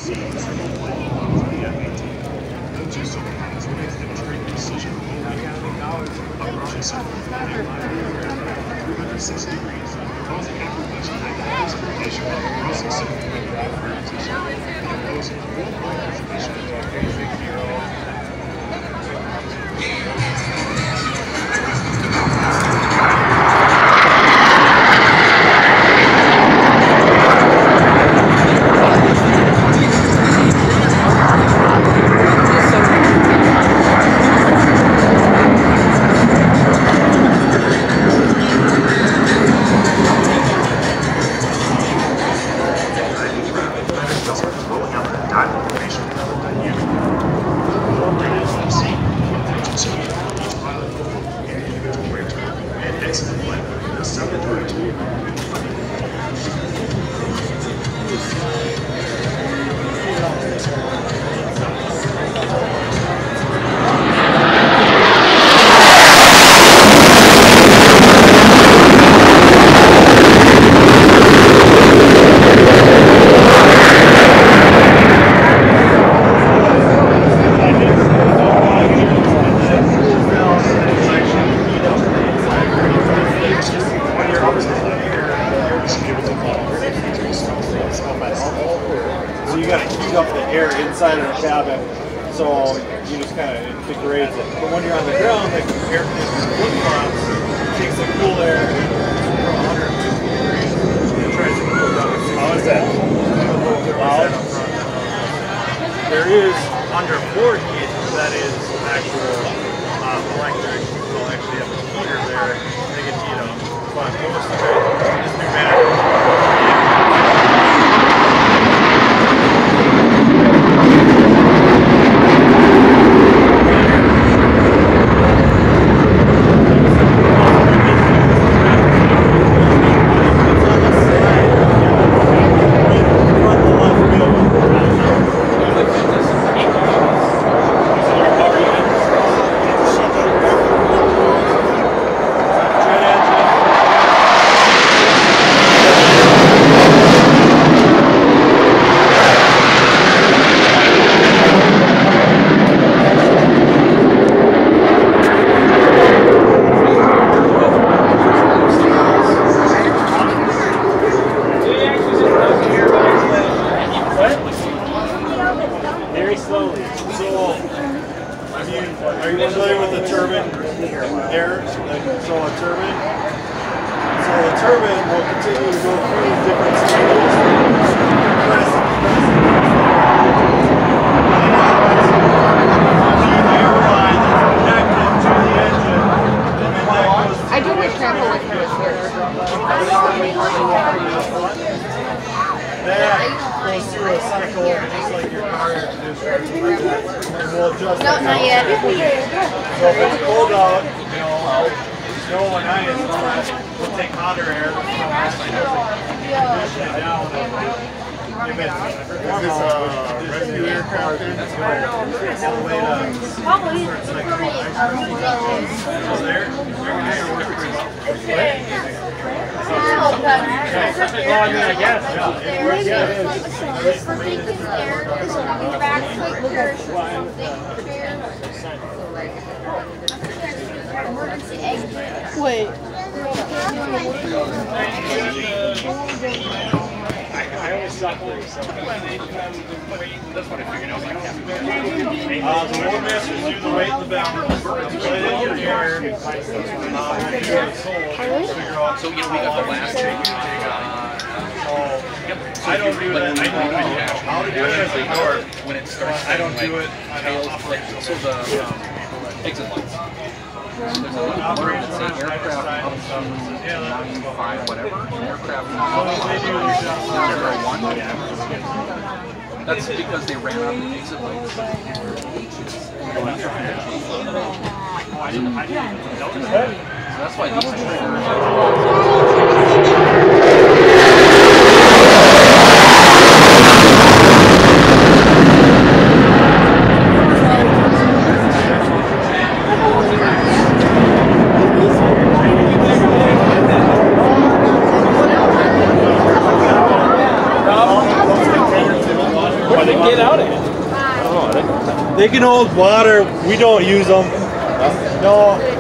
Wait. I always suck with it, so that's what I figured out. The Roadmasters do the weight and the balance. Play it in your ear. So, you know, we got the last thing. I don't do that. I know how to do it as a door. When it starts, I don't do it. So the exit lights. There's a word that say aircraft up to 95, whatever. Aircraft up to 01. That's because they ran out of the exit lights. So that's why these What they get out of it? They can hold water. We don't use them. No.